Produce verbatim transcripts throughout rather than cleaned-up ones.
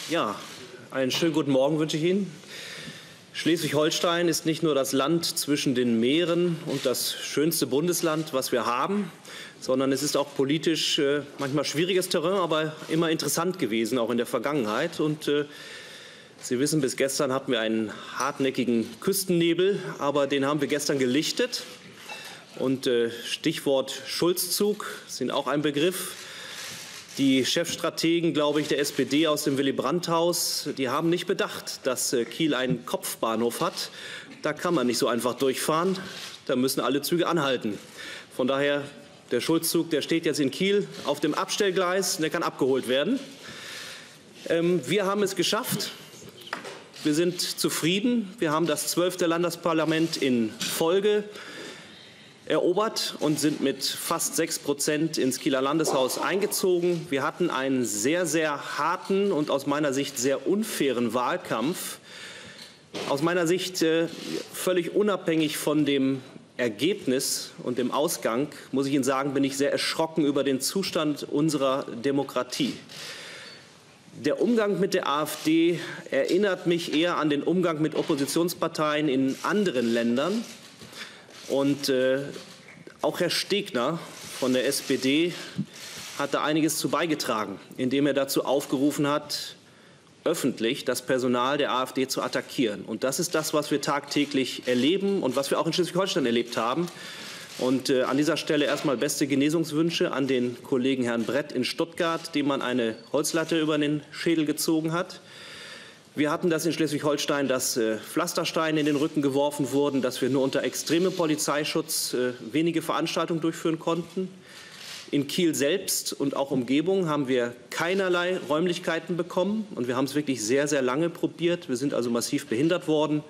Ja, einen schönen guten Morgen wünsche ich Ihnen. Schleswig-Holstein ist nicht nur das Land zwischen den Meeren und das schönste Bundesland, was wir haben, sondern es ist auch politisch äh, manchmal schwieriges Terrain, aber immer interessant gewesen, auch in der Vergangenheit. Und äh, Sie wissen, bis gestern hatten wir einen hartnäckigen Küstennebel, aber den haben wir gestern gelichtet. Und äh, Stichwort Schulzzug sind auch ein Begriff. Die Chefstrategen, glaube ich, der S P D aus dem Willy-Brandt-Haus, die haben nicht bedacht, dass Kiel einen Kopfbahnhof hat. Da kann man nicht so einfach durchfahren. Da müssen alle Züge anhalten. Von daher, der Schulzzug, der steht jetzt in Kiel auf dem Abstellgleis, der kann abgeholt werden. Ähm, wir haben es geschafft. Wir sind zufrieden. Wir haben das zwölfte Landesparlament in Folge erobert und sind mit fast sechs Prozent ins Kieler Landeshaus eingezogen. Wir hatten einen sehr, sehr harten und aus meiner Sicht sehr unfairen Wahlkampf. Aus meiner Sicht äh, völlig unabhängig von dem Ergebnis und dem Ausgang, muss ich Ihnen sagen, bin ich sehr erschrocken über den Zustand unserer Demokratie. Der Umgang mit der AfD erinnert mich eher an den Umgang mit Oppositionsparteien in anderen Ländern. Und äh, auch Herr Stegner von der S P D hat da einiges zu beigetragen, indem er dazu aufgerufen hat, öffentlich das Personal der AfD zu attackieren. Und das ist das, was wir tagtäglich erleben und was wir auch in Schleswig-Holstein erlebt haben. Und äh, an dieser Stelle erstmal beste Genesungswünsche an den Kollegen Herrn Brett in Stuttgart, dem man eine Holzlatte über den Schädel gezogen hat. Wir hatten das in Schleswig-Holstein, dass äh, Pflastersteine in den Rücken geworfen wurden, dass wir nur unter extremem Polizeischutz äh, wenige Veranstaltungen durchführen konnten. In Kiel selbst und auch Umgebung haben wir keinerlei Räumlichkeiten bekommen. Und wir haben es wirklich sehr, sehr lange probiert. Wir sind also massiv behindert worden.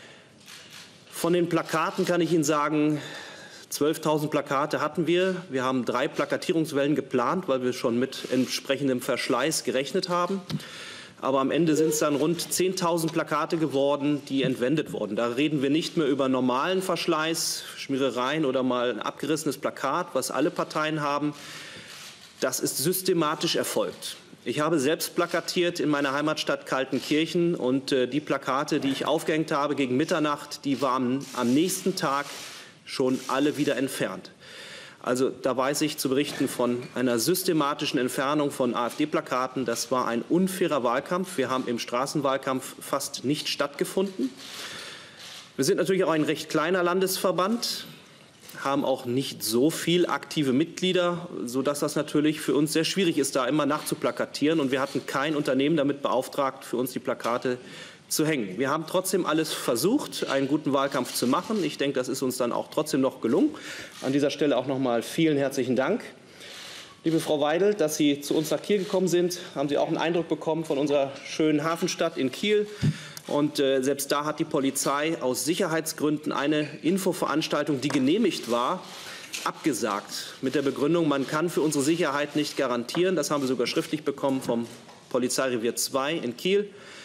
Von den Plakaten kann ich Ihnen sagen, zwölftausend Plakate hatten wir. Wir haben drei Plakatierungswellen geplant, weil wir schon mit entsprechendem Verschleiß gerechnet haben. Aber am Ende sind es dann rund zehntausend Plakate geworden, die entwendet wurden. Da reden wir nicht mehr über normalen Verschleiß, Schmierereien oder mal ein abgerissenes Plakat, was alle Parteien haben. Das ist systematisch erfolgt. Ich habe selbst plakatiert in meiner Heimatstadt Kaltenkirchen und äh, die Plakate, die ich aufgehängt habe gegen Mitternacht, die waren am nächsten Tag schon alle wieder entfernt. Also da weiß ich zu berichten von einer systematischen Entfernung von AfD-Plakaten. Das war ein unfairer Wahlkampf. Wir haben im Straßenwahlkampf fast nicht stattgefunden. Wir sind natürlich auch ein recht kleiner Landesverband, haben auch nicht so viel aktive Mitglieder, sodass das natürlich für uns sehr schwierig ist, da immer nachzuplakatieren. Und wir hatten kein Unternehmen damit beauftragt, für uns die Plakate zu hängen. Wir haben trotzdem alles versucht, einen guten Wahlkampf zu machen. Ich denke, das ist uns dann auch trotzdem noch gelungen. An dieser Stelle auch noch mal vielen herzlichen Dank. Liebe Frau Weidel, dass Sie zu uns nach Kiel gekommen sind, haben Sie auch einen Eindruck bekommen von unserer schönen Hafenstadt in Kiel. Und äh, selbst da hat die Polizei aus Sicherheitsgründen eine Infoveranstaltung, die genehmigt war, abgesagt. Mit der Begründung, man kann für unsere Sicherheit nicht garantieren. Das haben wir sogar schriftlich bekommen vom Polizeirevier zwei in Kiel.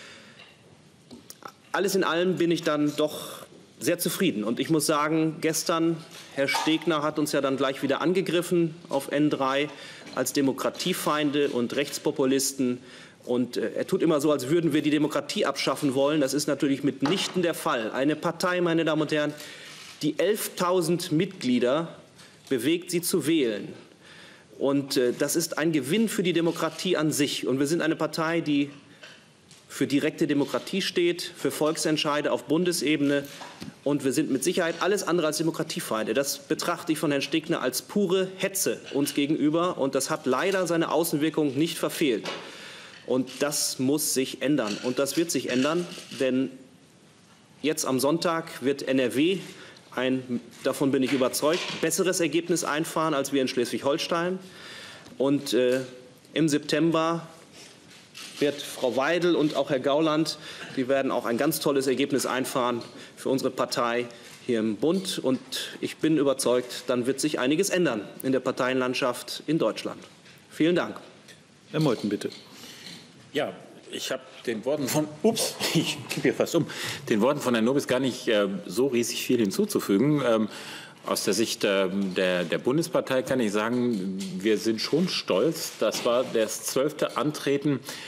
Alles in allem bin ich dann doch sehr zufrieden. Und ich muss sagen, gestern, Herr Stegner hat uns ja dann gleich wieder angegriffen auf N drei als Demokratiefeinde und Rechtspopulisten. Und äh, er tut immer so, als würden wir die Demokratie abschaffen wollen. Das ist natürlich mitnichten der Fall. Eine Partei, meine Damen und Herren, die elftausend Mitglieder bewegt, sie zu wählen. Und äh, das ist ein Gewinn für die Demokratie an sich. Und wir sind eine Partei, die für direkte Demokratie steht, für Volksentscheide auf Bundesebene. Und wir sind mit Sicherheit alles andere als Demokratiefeinde. Das betrachte ich von Herrn Stegner als pure Hetze uns gegenüber. Und das hat leider seine Außenwirkung nicht verfehlt. Und das muss sich ändern. Und das wird sich ändern, denn jetzt am Sonntag wird N R W ein, davon bin ich überzeugt, besseres Ergebnis einfahren als wir in Schleswig-Holstein. Und äh, im September wird Frau Weidel und auch Herr Gauland, die werden auch ein ganz tolles Ergebnis einfahren für unsere Partei hier im Bund. Und ich bin überzeugt, dann wird sich einiges ändern in der Parteienlandschaft in Deutschland. Vielen Dank. Herr Meuthen, bitte. Ja, ich habe den Worten von, ups, ich kippe hier fast um, den Worten von Herrn Nobis gar nicht äh, so riesig viel hinzuzufügen. Ähm, Aus der Sicht äh, der, der Bundespartei kann ich sagen, wir sind schon stolz. Das war das zwölfte Antreten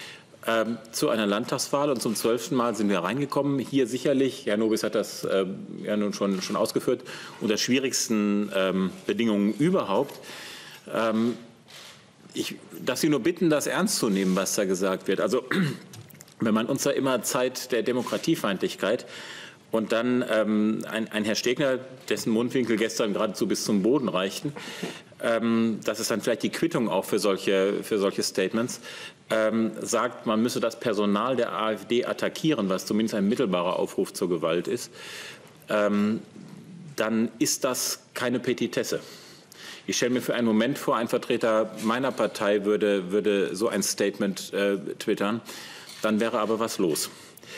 ähm, zu einer Landtagswahl. Und zum zwölften Mal sind wir reingekommen. Hier sicherlich, Herr Nobis hat das äh, ja nun schon, schon ausgeführt, unter schwierigsten ähm, Bedingungen überhaupt. Ähm, ich darf Sie nur bitten, das ernst zu nehmen, was da gesagt wird. Also wenn man uns da immer Zeit der Demokratiefeindlichkeit und dann ähm, ein, ein Herr Stegner, dessen Mundwinkel gestern geradezu bis zum Boden reichten, ähm, das ist dann vielleicht die Quittung auch für solche, für solche Statements, ähm, sagt, man müsse das Personal der AfD attackieren, was zumindest ein mittelbarer Aufruf zur Gewalt ist, ähm, dann ist das keine Petitesse. Ich stelle mir für einen Moment vor, ein Vertreter meiner Partei würde, würde so ein Statement äh, twittern, dann wäre aber was los.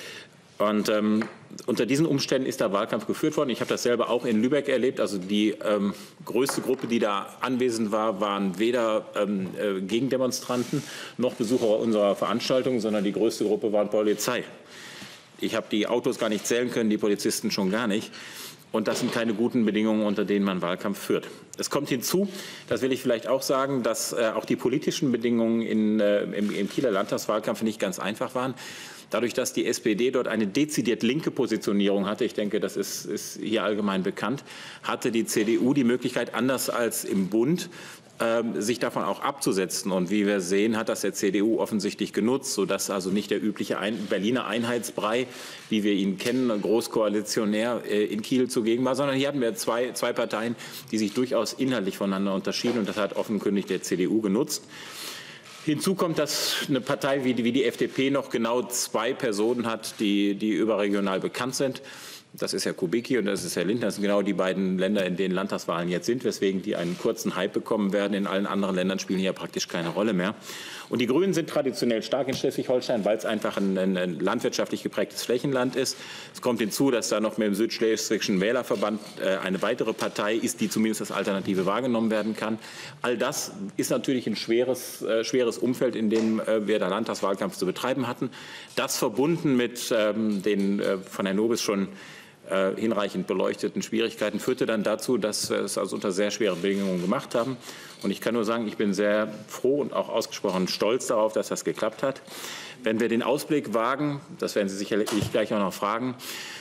Und ähm, unter diesen Umständen ist der Wahlkampf geführt worden. Ich habe das selber auch in Lübeck erlebt. Also die ähm, größte Gruppe, die da anwesend war, waren weder ähm, äh, Gegendemonstranten noch Besucher unserer Veranstaltung, sondern die größte Gruppe waren Polizei. Ich habe die Autos gar nicht zählen können, die Polizisten schon gar nicht. Und das sind keine guten Bedingungen, unter denen man Wahlkampf führt. Es kommt hinzu, das will ich vielleicht auch sagen, dass äh, auch die politischen Bedingungen in, äh, im, im Kieler Landtagswahlkampf nicht ganz einfach waren. Dadurch, dass die S P D dort eine dezidiert linke Positionierung hatte, ich denke, das ist, ist hier allgemein bekannt, hatte die C D U die Möglichkeit, anders als im Bund, äh, sich davon auch abzusetzen. Und wie wir sehen, hat das der C D U offensichtlich genutzt, sodass also nicht der übliche Ein- Berliner Einheitsbrei, wie wir ihn kennen, großkoalitionär äh, in Kiel zugegen war, sondern hier hatten wir zwei, zwei Parteien, die sich durchaus inhaltlich voneinander unterschieden. Und das hat offenkundig der C D U genutzt. Hinzu kommt, dass eine Partei wie die, wie die F D P noch genau zwei Personen hat, die, die überregional bekannt sind. Das ist Herr Kubicki und das ist Herr Lindner. Das sind genau die beiden Länder, in denen Landtagswahlen jetzt sind, weswegen die einen kurzen Hype bekommen werden. In allen anderen Ländern spielen hier praktisch keine Rolle mehr. Und die Grünen sind traditionell stark in Schleswig-Holstein, weil es einfach ein, ein, ein landwirtschaftlich geprägtes Flächenland ist. Es kommt hinzu, dass da noch mit dem Südschleswigschen Wählerverband äh, eine weitere Partei ist, die zumindest als Alternative wahrgenommen werden kann. All das ist natürlich ein schweres, äh, schweres Umfeld, in dem äh, wir da Landtagswahlkampf zu betreiben hatten. Das verbunden mit ähm, den äh, von Herrn Nobis schon äh, hinreichend beleuchteten Schwierigkeiten führte dann dazu, dass wir es also unter sehr schweren Bedingungen gemacht haben. Und ich kann nur sagen, ich bin sehr froh und auch ausgesprochen stolz darauf, dass das geklappt hat. Wenn wir den Ausblick wagen, das werden Sie sicherlich gleich auch noch fragen,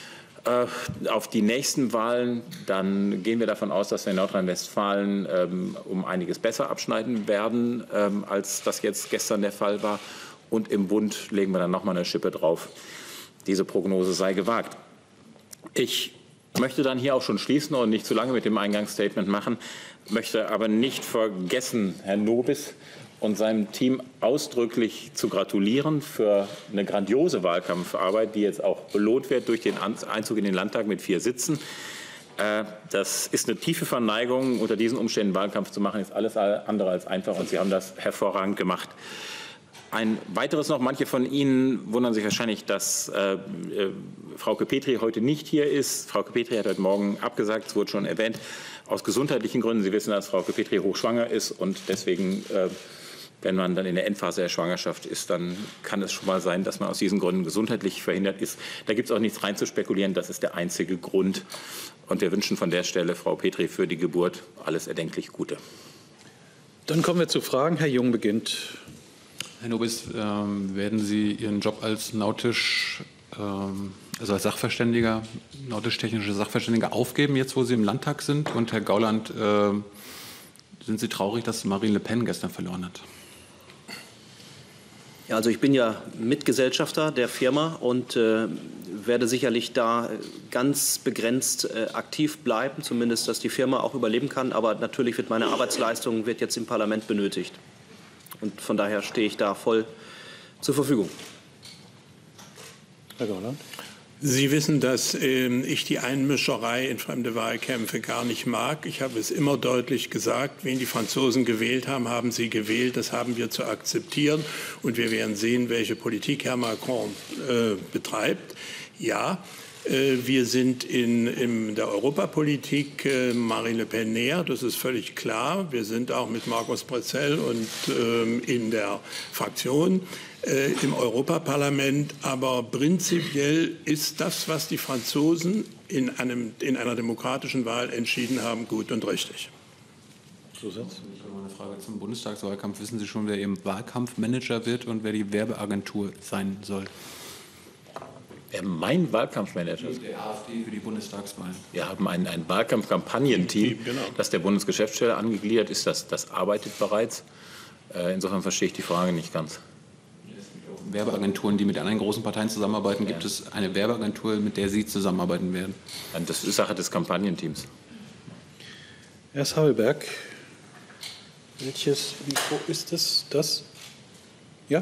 äh, auf die nächsten Wahlen, dann gehen wir davon aus, dass wir in Nordrhein-Westfalen ähm, um einiges besser abschneiden werden, ähm, als das jetzt gestern der Fall war. Und im Bund legen wir dann noch mal eine Schippe drauf. Diese Prognose sei gewagt. Ich möchte dann hier auch schon schließen und nicht zu lange mit dem Eingangsstatement machen, möchte aber nicht vergessen, Herrn Nobis und seinem Team ausdrücklich zu gratulieren für eine grandiose Wahlkampfarbeit, die jetzt auch belohnt wird durch den Einzug in den Landtag mit vier Sitzen. Das ist eine tiefe Verneigung, unter diesen Umständen Wahlkampf zu machen, ist alles andere als einfach und Sie haben das hervorragend gemacht. Ein weiteres noch, manche von Ihnen wundern sich wahrscheinlich, dass äh, äh, Frauke Petry heute nicht hier ist. Frauke Petry hat heute Morgen abgesagt, es wurde schon erwähnt, aus gesundheitlichen Gründen. Sie wissen, dass Frauke Petry hochschwanger ist und deswegen, äh, wenn man dann in der Endphase der Schwangerschaft ist, dann kann es schon mal sein, dass man aus diesen Gründen gesundheitlich verhindert ist. Da gibt es auch nichts rein zu spekulieren, das ist der einzige Grund. Und wir wünschen von der Stelle Frau Petry für die Geburt alles erdenklich Gute. Dann kommen wir zu Fragen. Herr Jung beginnt. Herr Nobis, ähm, werden Sie Ihren Job als nautisch, ähm, also als Sachverständiger, nautisch-technischer Sachverständiger aufgeben, jetzt wo Sie im Landtag sind? Und Herr Gauland, äh, sind Sie traurig, dass Marine Le Pen gestern verloren hat? Ja, also ich bin ja Mitgesellschafter der Firma und äh, werde sicherlich da ganz begrenzt äh, aktiv bleiben, zumindest, dass die Firma auch überleben kann. Aber natürlich wird meine Arbeitsleistung wird jetzt im Parlament benötigt. Und von daher stehe ich da voll zur Verfügung. Herr Gauland. Sie wissen, dass äh, ich die Einmischerei in fremde Wahlkämpfe gar nicht mag. Ich habe es immer deutlich gesagt, wen die Franzosen gewählt haben, haben sie gewählt. Das haben wir zu akzeptieren. Und wir werden sehen, welche Politik Herr Macron äh, betreibt. Ja, äh, wir sind in, in der Europapolitik äh, Marine Le Pen näher, das ist völlig klar. Wir sind auch mit Markus Brezell und äh, in der Fraktion Äh, im Europaparlament. Aber prinzipiell ist das, was die Franzosen in, einem, in einer demokratischen Wahl entschieden haben, gut und richtig. Zusatz? Ich habe eine Frage zum Bundestagswahlkampf. Wissen Sie schon, wer Ihr Wahlkampfmanager wird und wer die Werbeagentur sein soll? Wer mein Wahlkampfmanager ist? Der AfD für die Bundestagswahlen. Wir haben ein, ein Wahlkampfkampagnenteam, Genau. das der Bundesgeschäftsstelle angegliedert ist. Das, das arbeitet bereits. Äh, insofern verstehe ich die Frage nicht ganz. Werbeagenturen, die mit anderen großen Parteien zusammenarbeiten. Gibt es eine Werbeagentur, mit der Sie zusammenarbeiten werden? Das ist Sache des Kampagnenteams. Herr Sabelberg, welches Mikro ist es? Das? Ja?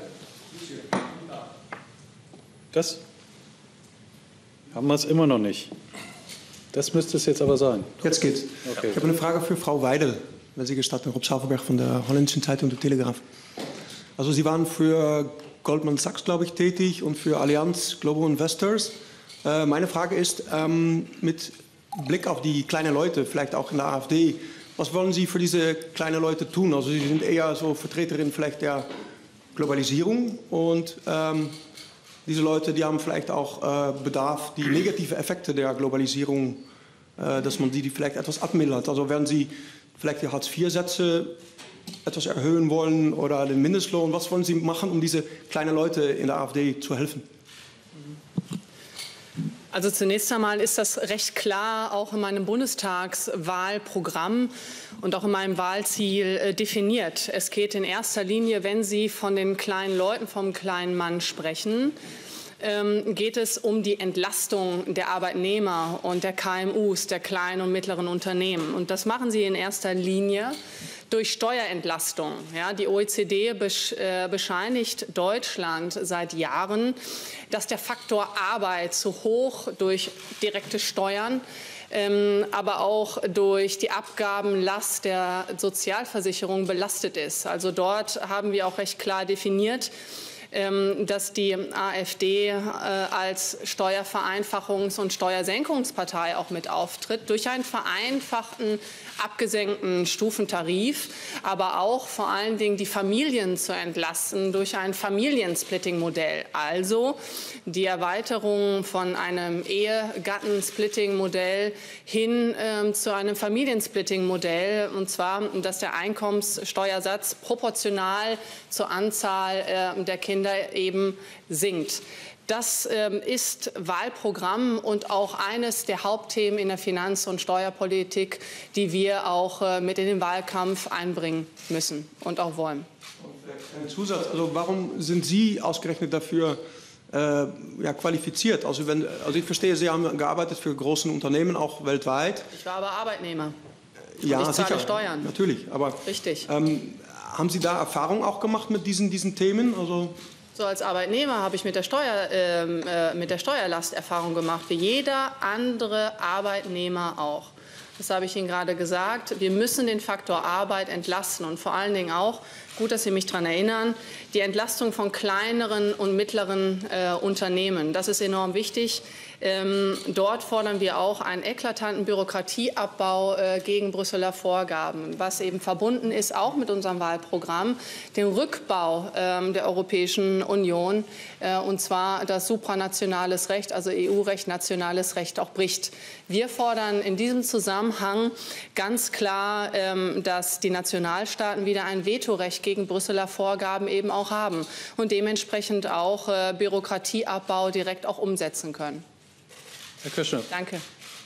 Das? Haben wir es immer noch nicht. Das müsste es jetzt aber sein. Jetzt geht's. Okay. Ich habe eine Frage für Frau Weidel, wenn Sie gestatten, Rob Savelberg von der Holländischen Zeitung Der Telegraph. Also Sie waren für Goldman Sachs, glaube ich, tätig und für Allianz Global Investors. Äh, meine Frage ist, ähm, mit Blick auf die kleinen Leute, vielleicht auch in der AfD, was wollen Sie für diese kleinen Leute tun? Also Sie sind eher so Vertreterin vielleicht der Globalisierung und ähm, diese Leute, die haben vielleicht auch äh, Bedarf, die negativen Effekte der Globalisierung, äh, dass man die, die vielleicht etwas abmildert. Also werden Sie vielleicht die Hartz vier Sätze etwas erhöhen wollen oder den Mindestlohn? Was wollen Sie machen, um diese kleinen Leute in der AfD zu helfen? Also zunächst einmal ist das recht klar auch in meinem Bundestagswahlprogramm und auch in meinem Wahlziel äh, definiert. Es geht in erster Linie, wenn Sie von den kleinen Leuten, vom kleinen Mann sprechen, ähm, geht es um die Entlastung der Arbeitnehmer und der K M Us, der kleinen und mittleren Unternehmen. Und das machen Sie in erster Linie durch Steuerentlastung. Ja, die O E C D bescheinigt Deutschland seit Jahren, dass der Faktor Arbeit zu hoch durch direkte Steuern, ähm, aber auch durch die Abgabenlast der Sozialversicherung belastet ist. Also dort haben wir auch recht klar definiert, dass die AfD als Steuervereinfachungs- und Steuersenkungspartei auch mit auftritt, durch einen vereinfachten, abgesenkten Stufentarif, aber auch vor allen Dingen die Familien zu entlasten durch ein Familiensplitting-Modell. Also die Erweiterung von einem Ehegattensplitting-Modell hin äh, zu einem Familiensplitting-Modell, und zwar, dass der Einkommenssteuersatz proportional zur Anzahl äh, der Kinder eben sinkt. Das ähm, ist Wahlprogramm und auch eines der Hauptthemen in der Finanz- und Steuerpolitik, die wir auch äh, mit in den Wahlkampf einbringen müssen und auch wollen. Ein Zusatz. Also warum sind Sie ausgerechnet dafür äh, ja, qualifiziert? Also, wenn, also ich verstehe, Sie haben gearbeitet für große Unternehmen, auch weltweit. Ich war aber Arbeitnehmer. Ja, und ich zahle sicher. Steuern. Natürlich. Aber richtig. Ähm, haben Sie da Erfahrung auch gemacht mit diesen, diesen Themen? Also So als Arbeitnehmer habe ich mit der, Steuer, äh, mit der Steuerlast Erfahrung gemacht, wie jeder andere Arbeitnehmer auch. Das habe ich Ihnen gerade gesagt. Wir müssen den Faktor Arbeit entlasten und vor allen Dingen auch, gut, dass Sie mich daran erinnern, die Entlastung von kleineren und mittleren äh, Unternehmen. Das ist enorm wichtig. Ähm, dort fordern wir auch einen eklatanten Bürokratieabbau äh, gegen Brüsseler Vorgaben, was eben verbunden ist auch mit unserem Wahlprogramm, den Rückbau ähm, der Europäischen Union, äh, und zwar das supranationales Recht, also E U-Recht, nationales Recht auch bricht. Wir fordern in diesem Zusammenhang ganz klar, ähm, dass die Nationalstaaten wieder ein Vetorecht gegen Brüsseler Vorgaben eben auch haben und dementsprechend auch äh, Bürokratieabbau direkt auch umsetzen können. Herr Köschner. Danke.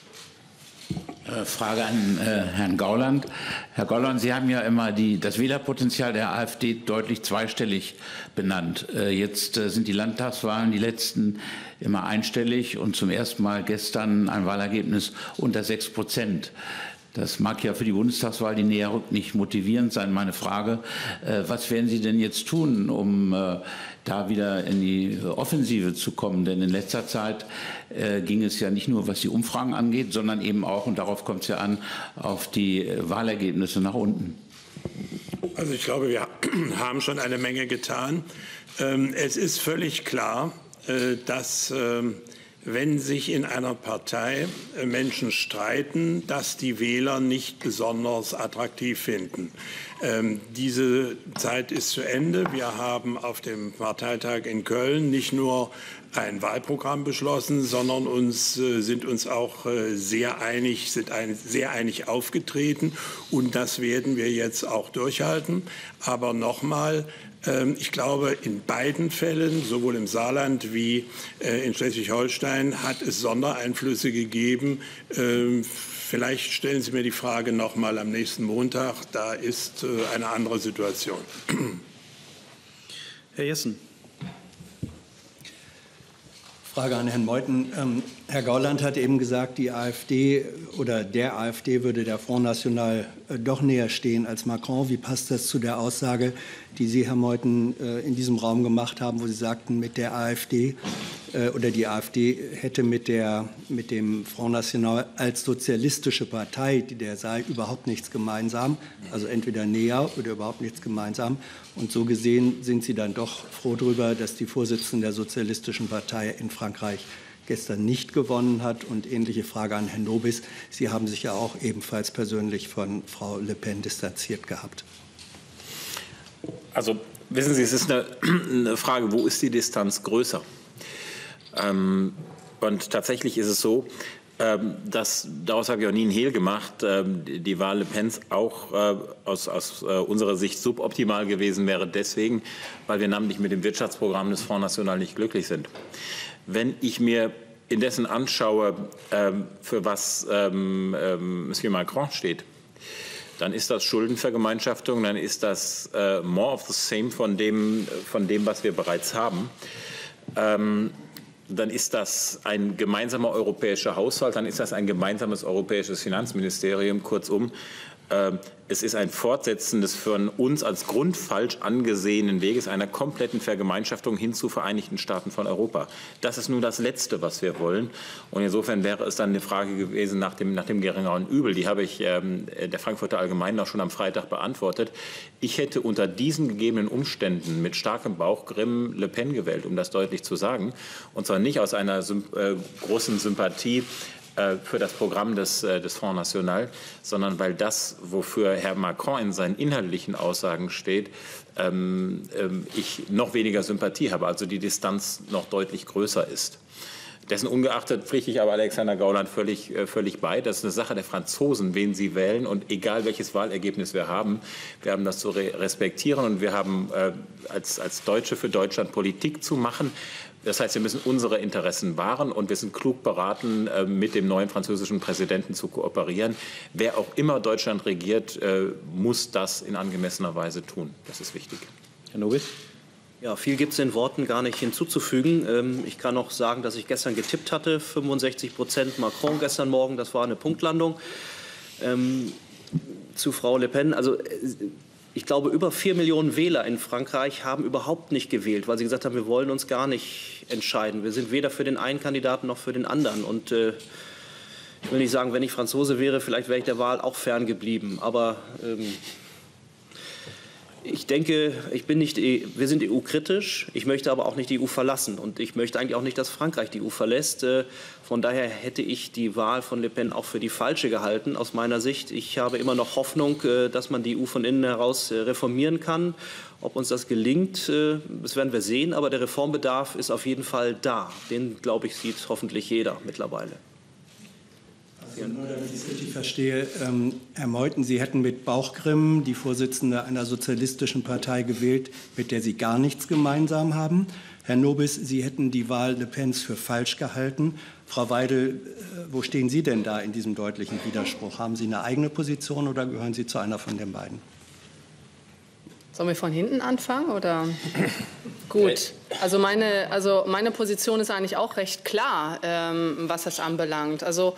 Frage an äh, Herrn Gauland. Herr Gauland, Sie haben ja immer die, das Wählerpotenzial der AfD deutlich zweistellig benannt. Äh, jetzt äh, sind die Landtagswahlen, die letzten, immer einstellig und zum ersten Mal gestern ein Wahlergebnis unter sechs Prozent. Das mag ja für die Bundestagswahl, die näher rückt, nicht motivierend sein. Meine Frage, äh, was werden Sie denn jetzt tun, um äh, da wieder in die Offensive zu kommen? Denn in letzter Zeit äh, ging es ja nicht nur, was die Umfragen angeht, sondern eben auch, und darauf kommt es ja an, auf die äh, Wahlergebnisse nach unten. Also ich glaube, wir haben schon eine Menge getan. Ähm, es ist völlig klar, äh, dass äh, wenn sich in einer Partei Menschen streiten, dass die Wähler nicht besonders attraktiv finden. Ähm, diese Zeit ist zu Ende. Wir haben auf dem Parteitag in Köln nicht nur ein Wahlprogramm beschlossen, sondern uns äh, sind uns auch äh, sehr einig, sind ein, sehr einig aufgetreten. Und das werden wir jetzt auch durchhalten. Aber nochmal, ich glaube, in beiden Fällen, sowohl im Saarland wie in Schleswig-Holstein, hat es Sondereinflüsse gegeben. Vielleicht stellen Sie mir die Frage noch mal am nächsten Montag. Da ist eine andere Situation. Herr Jessen. Frage an Herrn Meuthen. Ähm, Herr Gauland hat eben gesagt, die AfD oder der AfD würde der Front National äh, doch näher stehen als Macron. Wie passt das zu der Aussage, die Sie, Herr Meuthen, äh, in diesem Raum gemacht haben, wo Sie sagten, mit der AfD äh, oder die AfD hätte mit, der, mit dem Front National als sozialistische Partei, der sei überhaupt nichts gemeinsam, also entweder näher oder überhaupt nichts gemeinsam. Und so gesehen sind Sie dann doch froh darüber, dass die Vorsitzende der Sozialistischen Partei in Frankreich gestern nicht gewonnen hat. Und ähnliche Frage an Herrn Nobis. Sie haben sich ja auch ebenfalls persönlich von Frau Le Pen distanziert gehabt. Also wissen Sie, es ist eine, eine Frage, wo ist die Distanz größer? Ähm, und tatsächlich ist es so, Das, daraus habe ich auch nie einen Hehl gemacht, die Wahl Le Pens auch aus, aus unserer Sicht suboptimal gewesen wäre, deswegen, weil wir namentlich mit dem Wirtschaftsprogramm des Front National nicht glücklich sind. Wenn ich mir indessen anschaue, für was Monsieur Macron steht, dann ist das Schuldenvergemeinschaftung, dann ist das more of the same von dem, von dem was wir bereits haben. Dann ist das ein gemeinsamer europäischer Haushalt, dann ist das ein gemeinsames europäisches Finanzministerium. Kurzum, äh, es ist ein Fortsetzen des von uns als grundfalsch angesehenen Weges einer kompletten Vergemeinschaftung hin zu Vereinigten Staaten von Europa. Das ist nun das Letzte, was wir wollen. Und insofern wäre es dann eine Frage gewesen nach dem, nach dem geringeren Übel. Die habe ich ähm, der Frankfurter Allgemeinen auch schon am Freitag beantwortet. Ich hätte unter diesen gegebenen Umständen mit starkem Bauchgrimm Le Pen gewählt, um das deutlich zu sagen. Und zwar nicht aus einer äh, großen Sympathie für das Programm des, des Front National, sondern weil das, wofür Herr Macron in seinen inhaltlichen Aussagen steht, ähm, ähm, ich noch weniger Sympathie habe, also die Distanz noch deutlich größer ist. Dessen ungeachtet pflichte ich aber Alexander Gauland völlig, äh, völlig bei. Das ist eine Sache der Franzosen, wen sie wählen. Und egal, welches Wahlergebnis wir haben, wir haben das zu re respektieren. Und wir haben äh, als, als Deutsche für Deutschland Politik zu machen. Das heißt, wir müssen unsere Interessen wahren und wir sind klug beraten, äh, mit dem neuen französischen Präsidenten zu kooperieren. Wer auch immer Deutschland regiert, äh, muss das in angemessener Weise tun. Das ist wichtig. Herr Nobis? Ja, viel gibt es den Worten gar nicht hinzuzufügen. Ich kann noch sagen, dass ich gestern getippt hatte, fünfundsechzig Prozent Macron gestern Morgen, das war eine Punktlandung. Ähm, zu Frau Le Pen, also ich glaube, über vier Millionen Wähler in Frankreich haben überhaupt nicht gewählt, weil sie gesagt haben, wir wollen uns gar nicht entscheiden. Wir sind weder für den einen Kandidaten noch für den anderen. Und äh, ich will nicht sagen, wenn ich Franzose wäre, vielleicht wäre ich der Wahl auch ferngeblieben. Aber ähm, ich denke, ich bin nicht, wir sind E U-kritisch. Ich möchte aber auch nicht die E U verlassen. Und ich möchte eigentlich auch nicht, dass Frankreich die E U verlässt. Von daher hätte ich die Wahl von Le Pen auch für die falsche gehalten, aus meiner Sicht. Ich habe immer noch Hoffnung, dass man die E U von innen heraus reformieren kann. Ob uns das gelingt, das werden wir sehen. Aber der Reformbedarf ist auf jeden Fall da. Den, glaube ich, sieht hoffentlich jeder mittlerweile. Also nur damit ich es richtig verstehe, ähm, Herr Meuthen, Sie hätten mit Bauchgrimm die Vorsitzende einer sozialistischen Partei gewählt, mit der Sie gar nichts gemeinsam haben. Herr Nobis, Sie hätten die Wahl Le Pens für falsch gehalten. Frau Weidel, äh, wo stehen Sie denn da in diesem deutlichen Widerspruch? Haben Sie eine eigene Position oder gehören Sie zu einer von den beiden? Sollen wir von hinten anfangen oder? Gut, also meine, also meine Position ist eigentlich auch recht klar, ähm, was das anbelangt. Also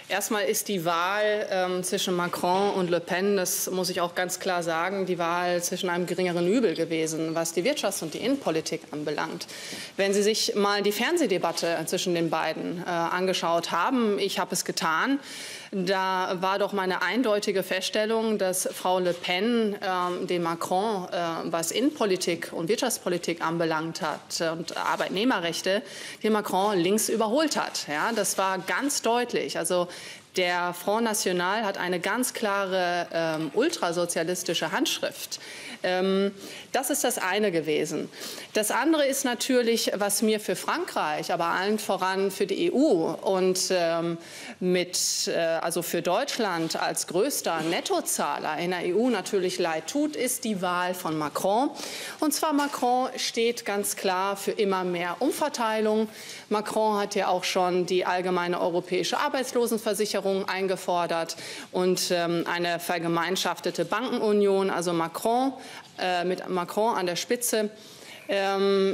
Erstmal ist die Wahl ähm, zwischen Macron und Le Pen, das muss ich auch ganz klar sagen, die Wahl zwischen einem geringeren Übel gewesen, was die Wirtschafts- und die Innenpolitik anbelangt. Wenn Sie sich mal die Fernsehdebatte zwischen den beiden äh, angeschaut haben, ich habe es getan, da war doch meine eindeutige Feststellung, dass Frau Le Pen äh, den Macron, äh, was Innenpolitik und Wirtschaftspolitik anbelangt hat äh, und Arbeitnehmerrechte, den Macron links überholt hat. Ja, das war ganz deutlich. Also der Front National hat eine ganz klare ähm, ultrasozialistische Handschrift. Ähm, das ist das eine gewesen. Das andere ist natürlich, was mir für Frankreich, aber allen voran für die E U und ähm, mit, äh, also für Deutschland als größter Nettozahler in der E U natürlich leid tut, ist die Wahl von Macron. Und zwar Macron steht ganz klar für immer mehr Umverteilung. Macron hat ja auch schon die allgemeine europäische Arbeitslosenversicherung eingefordert und ähm, eine vergemeinschaftete Bankenunion. Also Macron äh, mit Macron an der Spitze ähm,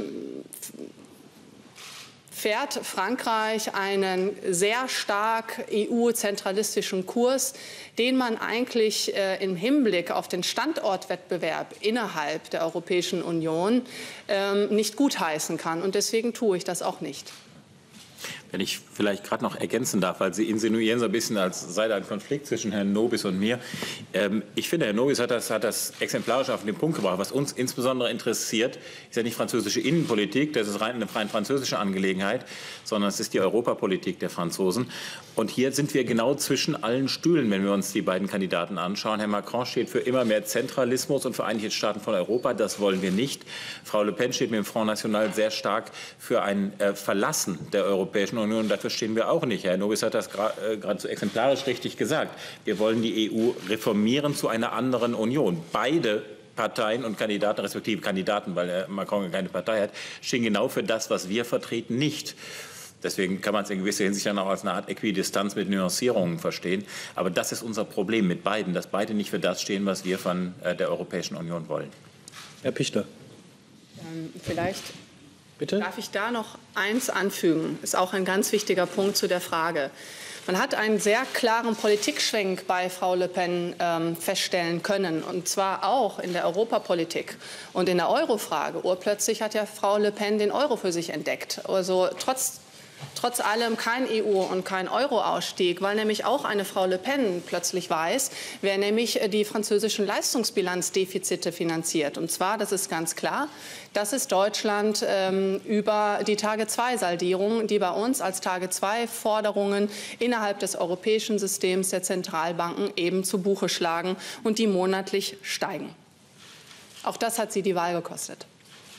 fährt Frankreich einen sehr stark E U-zentralistischen Kurs, den man eigentlich äh, im Hinblick auf den Standortwettbewerb innerhalb der Europäischen Union ähm, nicht gutheißen kann. Und deswegen tue ich das auch nicht. Wenn ich vielleicht gerade noch ergänzen darf, weil Sie insinuieren so ein bisschen, als sei da ein Konflikt zwischen Herrn Nobis und mir. Ähm, ich finde, Herr Nobis hat das, hat das exemplarisch auf den Punkt gebracht. Was uns insbesondere interessiert, ist ja nicht französische Innenpolitik, das ist rein eine rein französische Angelegenheit, sondern es ist die Europapolitik der Franzosen. Und hier sind wir genau zwischen allen Stühlen, wenn wir uns die beiden Kandidaten anschauen. Herr Macron steht für immer mehr Zentralismus und Vereinigte Staaten von Europa. Das wollen wir nicht. Frau Le Pen steht mit dem Front National sehr stark für ein äh, Verlassen der Europäischen Union. Dafür stehen wir auch nicht. Herr Nobis hat das gerade äh, so exemplarisch richtig gesagt. Wir wollen die E U reformieren zu einer anderen Union. Beide Parteien und Kandidaten, respektive Kandidaten, weil Herr Macron keine Partei hat, stehen genau für das, was wir vertreten, nicht. Deswegen kann man es in gewisser Hinsicht dann auch als eine Art Äquidistanz mit Nuancierungen verstehen. Aber das ist unser Problem mit beiden, dass beide nicht für das stehen, was wir von äh, der Europäischen Union wollen. Herr Pichler. Ähm, vielleicht Bitte? Darf ich da noch eins anfügen? Ist auch ein ganz wichtiger Punkt zu der Frage. Man hat einen sehr klaren Politikschwenk bei Frau Le Pen ähm, feststellen können, und zwar auch in der Europapolitik und in der Eurofrage. Urplötzlich hat ja Frau Le Pen den Euro für sich entdeckt. Also trotz Trotz allem kein E U- und kein Euro-Ausstieg, weil nämlich auch eine Frau Le Pen plötzlich weiß, wer nämlich die französischen Leistungsbilanzdefizite finanziert. Und zwar, das ist ganz klar, das ist Deutschland ähm, über die Tage-zwei-Saldierung, die bei uns als Tage-zwei-Forderungen innerhalb des europäischen Systems der Zentralbanken eben zu Buche schlagen und die monatlich steigen. Auch das hat sie die Wahl gekostet.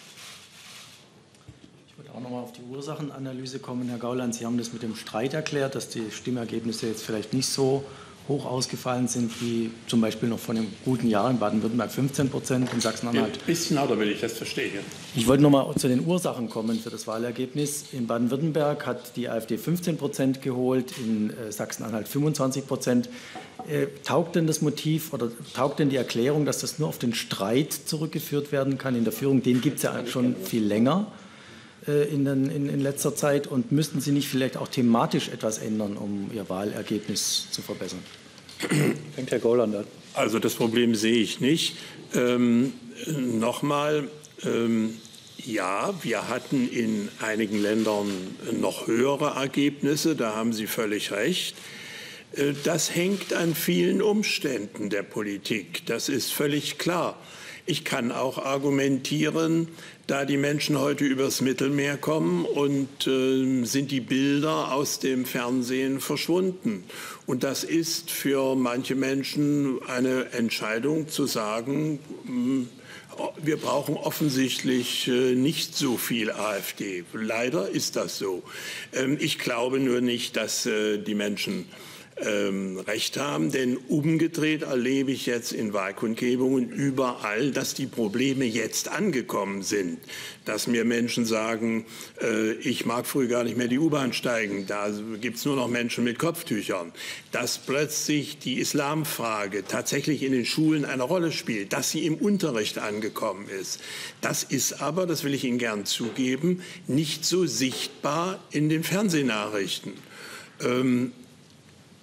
Auch noch mal auf die Ursachenanalyse kommen. Herr Gauland, Sie haben das mit dem Streit erklärt, dass die Stimmergebnisse jetzt vielleicht nicht so hoch ausgefallen sind wie zum Beispiel noch vor einem guten Jahr in Baden-Württemberg fünfzehn Prozent, in Sachsen-Anhalt. Ein bisschen lauter will ich das verstehen. Ich wollte noch mal zu den Ursachen kommen für das Wahlergebnis. In Baden-Württemberg hat die AfD fünfzehn Prozent geholt, in äh, Sachsen-Anhalt fünfundzwanzig Prozent. Äh, taugt denn das Motiv oder taugt denn die Erklärung, dass das nur auf den Streit zurückgeführt werden kann in der Führung? Den gibt es ja schon viel länger. In, den, in, in letzter Zeit, und müssten Sie nicht vielleicht auch thematisch etwas ändern, um Ihr Wahlergebnis zu verbessern? Fängt Herr Gauland an. Also das Problem sehe ich nicht. Ähm, Nochmal, ähm, ja, wir hatten in einigen Ländern noch höhere Ergebnisse, da haben Sie völlig recht. Das hängt an vielen Umständen der Politik, das ist völlig klar. Ich kann auch argumentieren, da die Menschen heute übers Mittelmeer kommen und äh, sind die Bilder aus dem Fernsehen verschwunden. Und das ist für manche Menschen eine Entscheidung zu sagen, mh, wir brauchen offensichtlich äh, nicht so viel AfD. Leider ist das so. Ähm, ich glaube nur nicht, dass äh, die Menschen Ähm, recht haben, denn umgedreht erlebe ich jetzt in Wahlkundgebungen überall, dass die Probleme jetzt angekommen sind, dass mir Menschen sagen, äh, ich mag früh gar nicht mehr die U-Bahn steigen, da gibt es nur noch Menschen mit Kopftüchern, dass plötzlich die Islamfrage tatsächlich in den Schulen eine Rolle spielt, dass sie im Unterricht angekommen ist. Das ist aber, das will ich Ihnen gern zugeben, nicht so sichtbar in den Fernsehnachrichten. Ähm,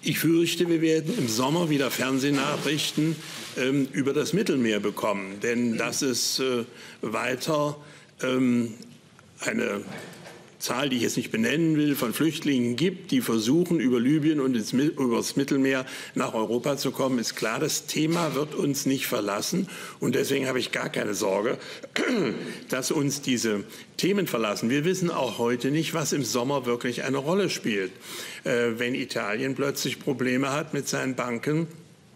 Ich fürchte, wir werden im Sommer wieder Fernsehnachrichten ähm, über das Mittelmeer bekommen, denn dass es äh, weiter ähm, eine Zahl, die ich jetzt nicht benennen will, von Flüchtlingen gibt, die versuchen, über Libyen und ins, über das Mittelmeer nach Europa zu kommen, ist klar. Das Thema wird uns nicht verlassen. Und deswegen habe ich gar keine Sorge, dass uns diese Themen verlassen. Wir wissen auch heute nicht, was im Sommer wirklich eine Rolle spielt. Äh, wenn Italien plötzlich Probleme hat mit seinen Banken,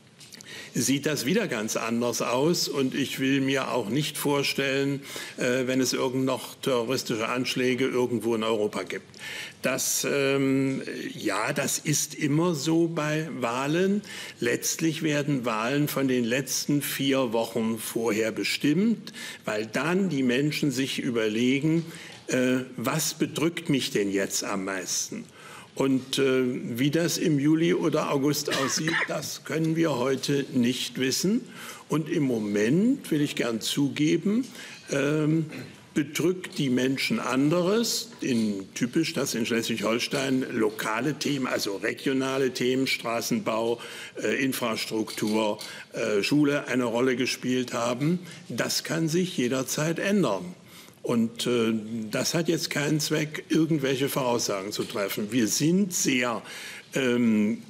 sieht das wieder ganz anders aus. Und ich will mir auch nicht vorstellen, äh, wenn es irgend noch terroristische Anschläge irgendwo in Europa gibt. Das, ähm, ja, das ist immer so bei Wahlen. Letztlich werden Wahlen von den letzten vier Wochen vorher bestimmt, weil dann die Menschen sich überlegen, äh, was bedrückt mich denn jetzt am meisten? Und äh, wie das im Juli oder August aussieht, das können wir heute nicht wissen. Und im Moment, will ich gern zugeben, ähm, bedrückt die Menschen anderes. In, typisch, dass in Schleswig-Holstein lokale Themen, also regionale Themen, Straßenbau, äh, Infrastruktur, äh, Schule eine Rolle gespielt haben. Das kann sich jederzeit ändern. Und äh, das hat jetzt keinen Zweck, irgendwelche Voraussagen zu treffen. Wir sind sehr ähm,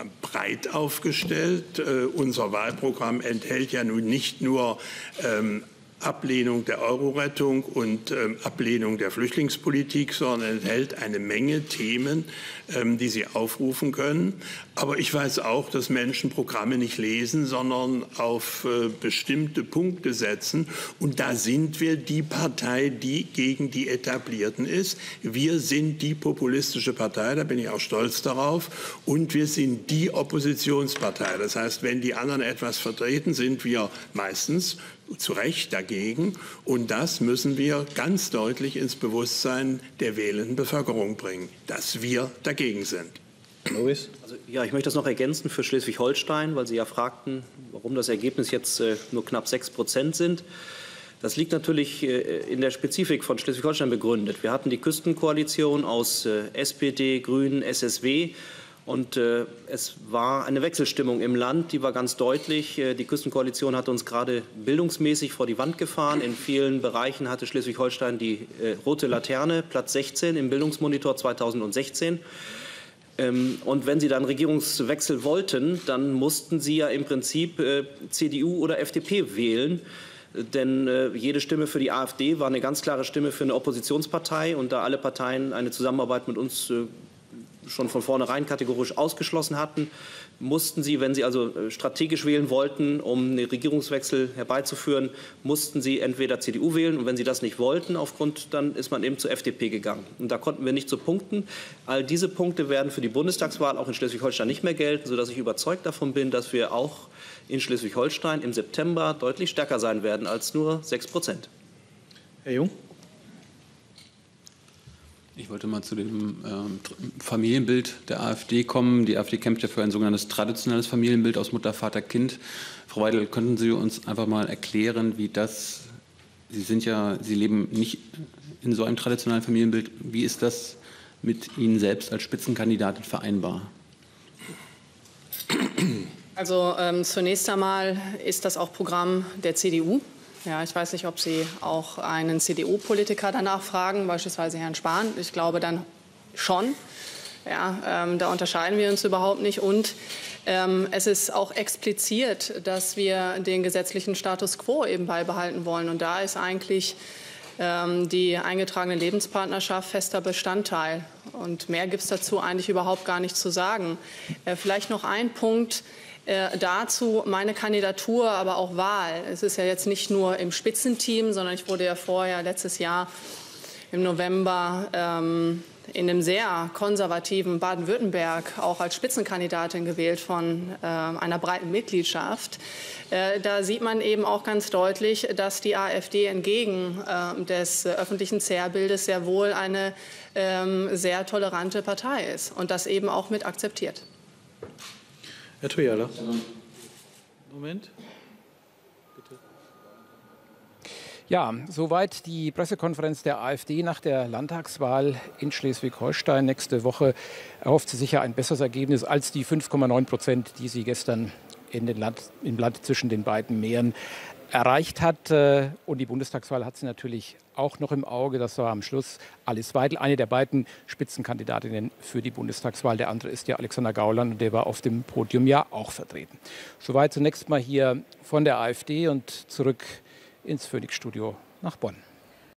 breit aufgestellt. Äh, unser Wahlprogramm enthält ja nun nicht nur ähm, Ablehnung der Euro-Rettung und ähm, Ablehnung der Flüchtlingspolitik, sondern enthält eine Menge Themen, ähm, die Sie aufrufen können. Aber ich weiß auch, dass Menschen Programme nicht lesen, sondern auf äh, bestimmte Punkte setzen. Und da sind wir die Partei, die gegen die Etablierten ist. Wir sind die populistische Partei, da bin ich auch stolz darauf. Und wir sind die Oppositionspartei. Das heißt, wenn die anderen etwas vertreten, sind wir meistens zu Recht dagegen. Und das müssen wir ganz deutlich ins Bewusstsein der wählenden Bevölkerung bringen, dass wir dagegen sind. Maurice? Also, ja, ich möchte das noch ergänzen für Schleswig-Holstein, weil Sie ja fragten, warum das Ergebnis jetzt äh, nur knapp sechs Prozent sind. Das liegt natürlich äh, in der Spezifik von Schleswig-Holstein begründet. Wir hatten die Küstenkoalition aus äh, S P D, Grünen, S S W. Und äh, es war eine Wechselstimmung im Land, die war ganz deutlich. Äh, die Küstenkoalition hat uns gerade bildungsmäßig vor die Wand gefahren. In vielen Bereichen hatte Schleswig-Holstein die äh, rote Laterne, Platz sechzehn im Bildungsmonitor zweitausendsechzehn. Ähm, und wenn Sie dann Regierungswechsel wollten, dann mussten Sie ja im Prinzip äh, C D U oder F D P wählen. Denn äh, jede Stimme für die AfD war eine ganz klare Stimme für eine Oppositionspartei. Und da alle Parteien eine Zusammenarbeit mit uns äh, schon von vornherein kategorisch ausgeschlossen hatten, mussten sie, wenn sie also strategisch wählen wollten, um einen Regierungswechsel herbeizuführen, mussten sie entweder C D U wählen. Und wenn sie das nicht wollten, aufgrund, dann ist man eben zur F D P gegangen. Und da konnten wir nicht zu punkten. All diese Punkte werden für die Bundestagswahl auch in Schleswig-Holstein nicht mehr gelten, sodass ich überzeugt davon bin, dass wir auch in Schleswig-Holstein im September deutlich stärker sein werden als nur sechs Prozent. Herr Jung? Ich wollte mal zu dem ähm, Familienbild der AfD kommen. Die AfD kämpft ja für ein sogenanntes traditionelles Familienbild aus Mutter, Vater, Kind. Frau Weidel, könnten Sie uns einfach mal erklären, wie das, Sie sind ja, Sie leben nicht in so einem traditionellen Familienbild, wie ist das mit Ihnen selbst als Spitzenkandidatin vereinbar? Also ähm, zunächst einmal ist das auch Programm der C D U. Ja, ich weiß nicht, ob Sie auch einen C D U-Politiker danach fragen, beispielsweise Herrn Spahn. Ich glaube dann schon. Ja, ähm, da unterscheiden wir uns überhaupt nicht. Und ähm, es ist auch expliziert, dass wir den gesetzlichen Status quo eben beibehalten wollen. Und da ist eigentlich ähm, die eingetragene Lebenspartnerschaft fester Bestandteil. Und mehr gibt es dazu eigentlich überhaupt gar nicht zu sagen. Äh, vielleicht noch ein Punkt. Äh, dazu meine Kandidatur, aber auch Wahl. Es ist ja jetzt nicht nur im Spitzenteam, sondern ich wurde ja vorher letztes Jahr im November ähm, in einem sehr konservativen Baden-Württemberg auch als Spitzenkandidatin gewählt von äh, einer breiten Mitgliedschaft. Äh, da sieht man eben auch ganz deutlich, dass die AfD entgegen äh, des äh, öffentlichen Zerrbildes sehr wohl eine äh, sehr tolerante Partei ist und das eben auch mit akzeptiert. Herr Toyala. Moment. Bitte. Ja, soweit die Pressekonferenz der AfD nach der Landtagswahl in Schleswig-Holstein. Nächste Woche erhofft sie sicher ein besseres Ergebnis als die fünf Komma neun Prozent, die sie gestern in den Land, im Land zwischen den beiden Meeren erreicht hat. Und die Bundestagswahl hat sie natürlich auch noch im Auge. Das war am Schluss Alice Weidel, eine der beiden Spitzenkandidatinnen für die Bundestagswahl. Der andere ist ja Alexander Gauland und der war auf dem Podium ja auch vertreten. Soweit zunächst mal hier von der AfD und zurück ins Phoenix-Studio nach Bonn.